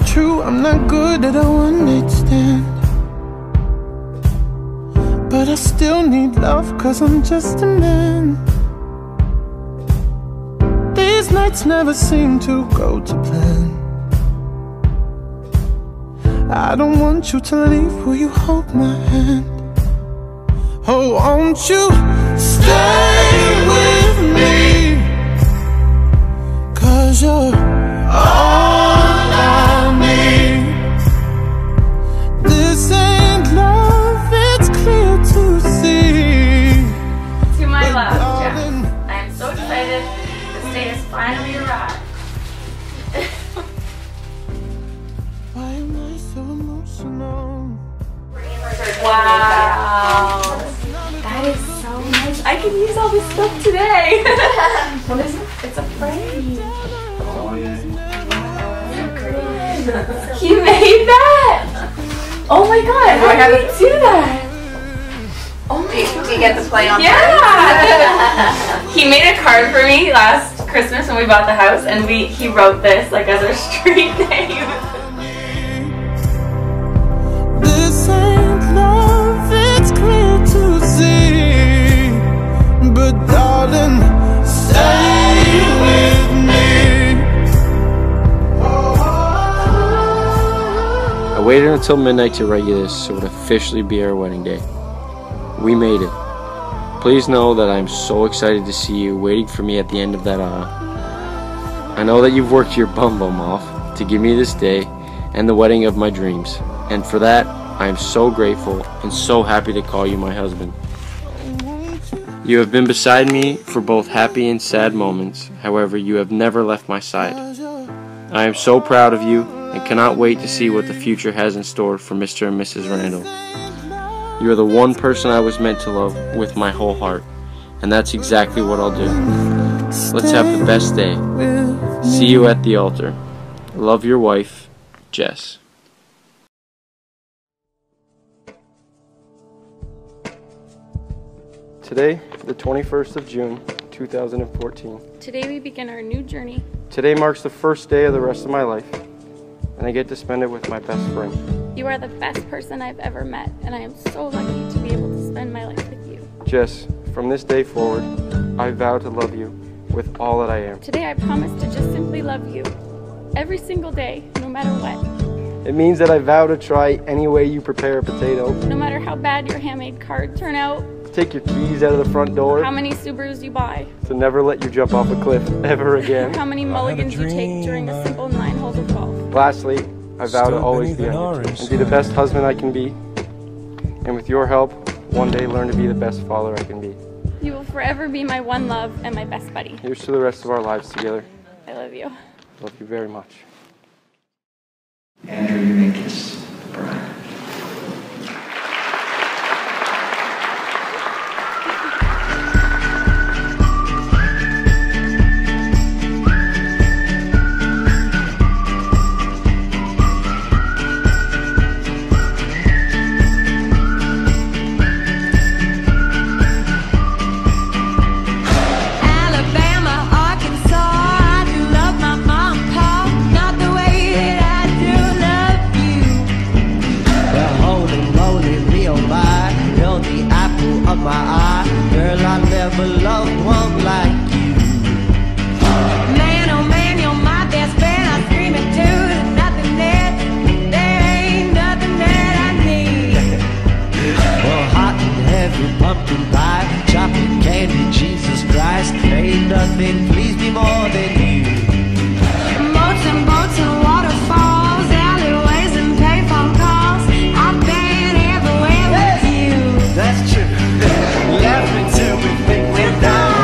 true, I'm not good at a one-night stand, but I still need love, cause I'm just a man. These nights never seem to go to plan. I don't want you to leave, will you hold my hand? Oh, won't you stay with me? Cause you're all I need. This ain't love, it's clear to see. To my love, Jeff, I am so excited. This day has finally arrived. Why am I so emotional? Wow, that is so nice. I can use all this stuff today. What is it? It's a frame. Oh, yeah. He made that. Oh my god, how did he do that? Oh my god. Do you get to play on Yeah. He made a card for me last Christmas when we bought the house, and he wrote this like as our street name. This ain't love, it's clear to see. But darling, stay with me. I waited until midnight to write you this so it would officially be our wedding day. We made it. Please know that I'm so excited to see you waiting for me at the end of that aisle. I know that you've worked your bum off to give me this day and the wedding of my dreams, and for that I am so grateful and so happy to call you my husband. You have been beside me for both happy and sad moments, however you have never left my side. I am so proud of you and cannot wait to see what the future has in store for Mr. and Mrs. Randall. You are the one person I was meant to love with my whole heart, and that's exactly what I'll do. Let's have the best day. See you at the altar. Love, your wife, Jess. Today, the 21st of June, 2014. Today we begin our new journey. Today marks the first day of the rest of my life, and I get to spend it with my best friend. You are the best person I've ever met, and I am so lucky to be able to spend my life with you. Jess, from this day forward, I vow to love you with all that I am. Today I promise to just simply love you. Every single day, no matter what. It means that I vow to try any way you prepare a potato. No matter how bad your handmade card turn out. Take your keys out of the front door. How many Subarus you buy. To never let you jump off a cliff ever again. How many mulligans you take during a simple 9 holes of golf. Lastly, I vow to always be on your team and be the best husband I can be. And with your help, one day learn to be the best father I can be. You will forever be my one love and my best buddy. Here's to the rest of our lives together. I love you. Love you very much. Andrew, you may kiss the bride. Nothing please me more than you. Boats and waterfalls, alleyways and payphone calls. I've been everywhere with you. That's true. Laugh until we think we're done.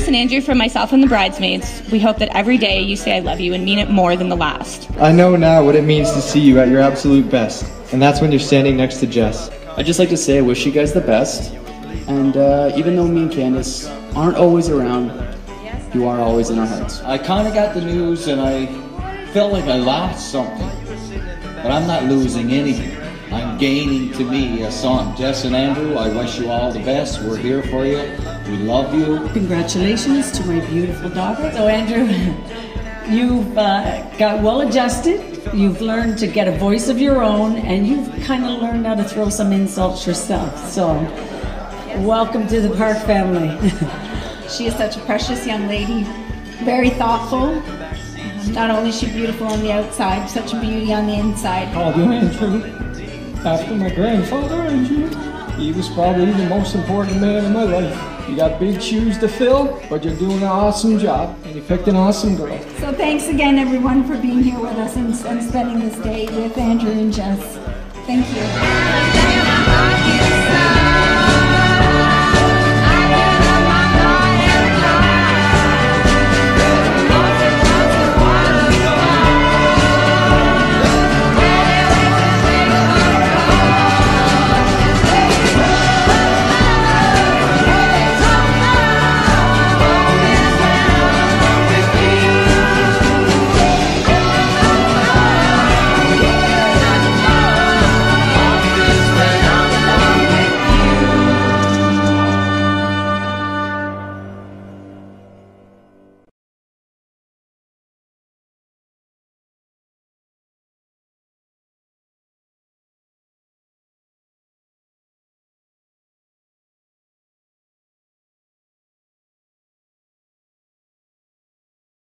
and Andrew, from myself and the bridesmaids, we hope that every day you say I love you and mean it more than the last. I know now what it means to see you at your absolute best, and that's when you're standing next to Jess. I'd just like to say I wish you guys the best, and even though me and Candace aren't always around, you are always in our hearts. I kind of got the news and I felt like I lost something, but I'm not losing anything. I'm gaining to me a son. Jess and Andrew, I wish you all the best. We're here for you. We love you. Congratulations to my beautiful daughter. So Andrew, you've got well adjusted. You've learned to get a voice of your own, and you've kind of learned how to throw some insults yourself. So welcome to the Park family. She is such a precious young lady, very thoughtful. Not only is she beautiful on the outside, such a beauty on the inside. Called you Andrew after my grandfather, Andrew. He was probably the most important man in my life. You got big shoes to fill, but you're doing an awesome job, and you picked an awesome girl. So thanks again, everyone, for being here with us and spending this day with Andrew and Jess. Thank you.